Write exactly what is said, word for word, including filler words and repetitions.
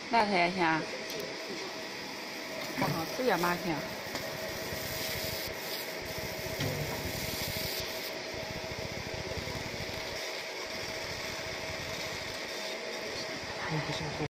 哪台下？哦，这也马下。 还不是。